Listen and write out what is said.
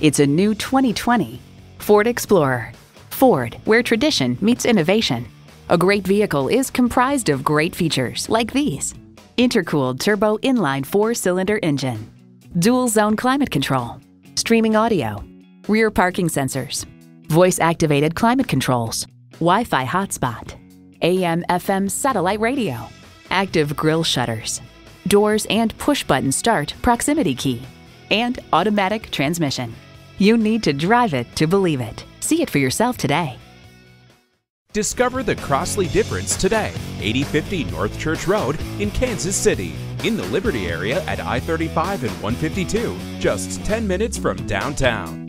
It's a new 2020 Ford Explorer. Ford, where tradition meets innovation. A great vehicle is comprised of great features like these: intercooled turbo inline 4-cylinder engine, dual zone climate control, streaming audio, rear parking sensors, voice-activated climate controls, Wi-Fi hotspot, AM/FM satellite radio, active grille shutters, doors and push-button start proximity key, and automatic transmission. You need to drive it to believe it. See it for yourself today. Discover the Crossley difference today. 8050 North Church Road in Kansas City, in the Liberty area at I-35 and 152, just 10 minutes from downtown.